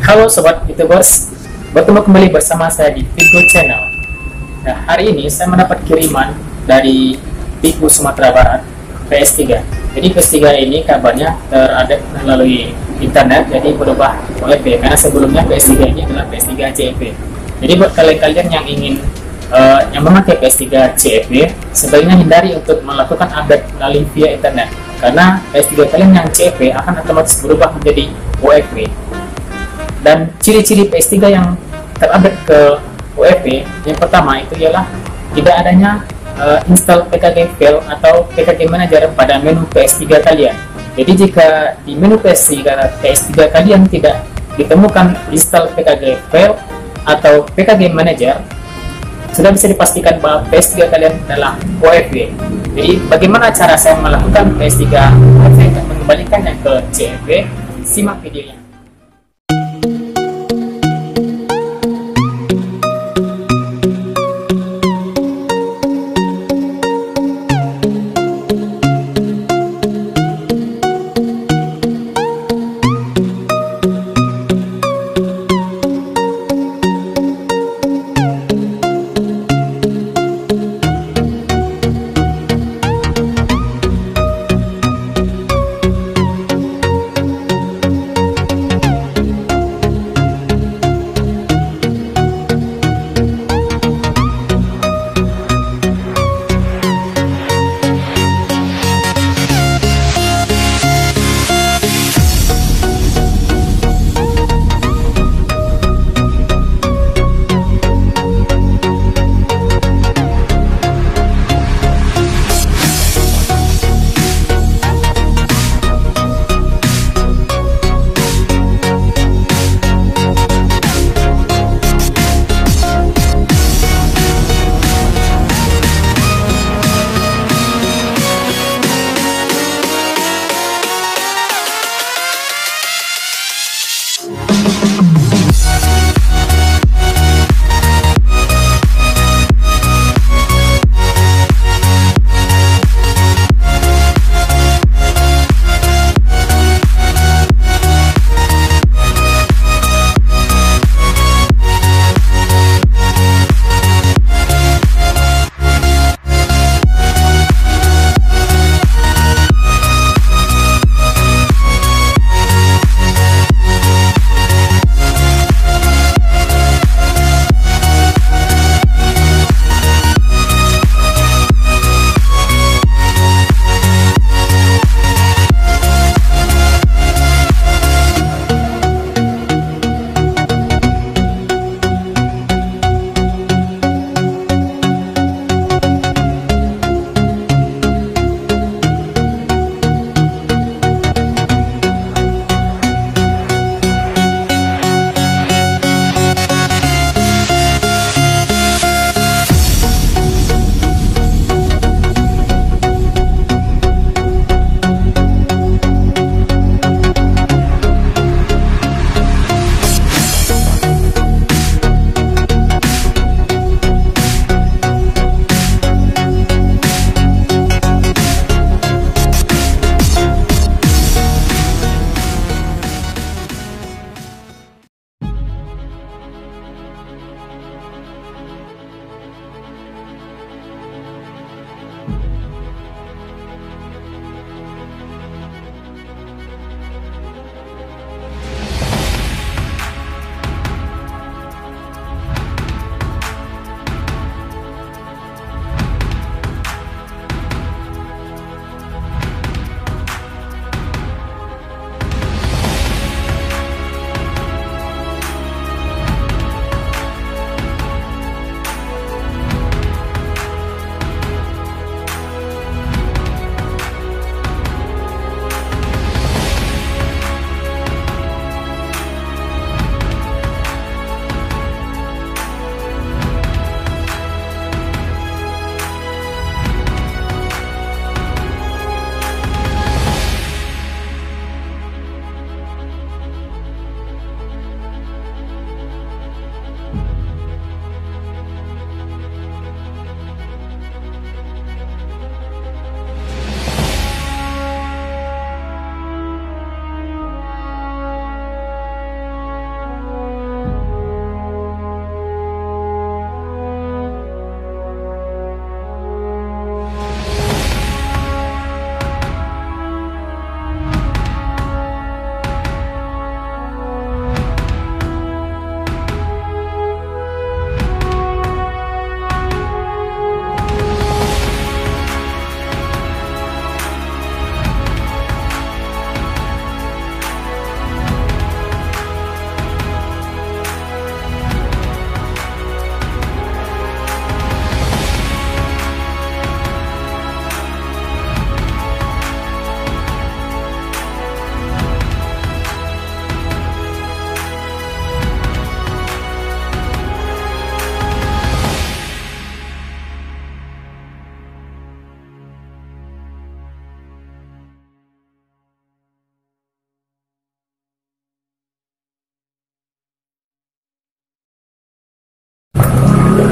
Halo Sobat YouTubers, bertemu kembali bersama saya di Vigo Channel. Nah, hari ini saya mendapat kiriman dari Vigo Sumatera Barat, PS3. Jadi PS3 ini kabarnya terupdate melalui internet, jadi berubah OFP, karena sebelumnya PS3 ini adalah PS3 CFP. Jadi buat kalian-kalian yang ingin yang memakai PS3 CFP, sebaiknya hindari untuk melakukan update melalui via internet, karena PS3 kalian yang CFP akan otomatis berubah menjadi OFP. Dan ciri-ciri PS3 yang terupdate ke UEFI yang pertama itu ialah tidak adanya install PKG file atau PKG manager pada menu PS3 kalian. Jadi jika di menu PS3 kalian tidak ditemukan install PKG file atau PKG manager, sudah bisa dipastikan bahwa PS3 kalian adalah UEFI. Jadi bagaimana cara saya melakukan PS3 UEFI dan mengembalikannya ke CFP? Simak videonya.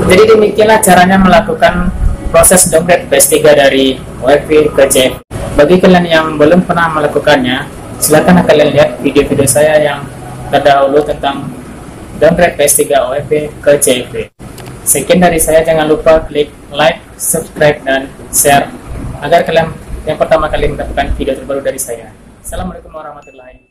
Jadi demikianlah caranya melakukan proses downgrade PS3 dari UEFI ke JFE. Bagi kalian yang belum pernah melakukannya, silakan kalian lihat video-video saya yang terdahulu tentang downgrade PS3 UEFI ke JFE. Sekian dari saya, jangan lupa klik like, subscribe, dan share agar kalian yang pertama kali mendapatkan video terbaru dari saya. Assalamualaikum warahmatullahi wabarakatuh.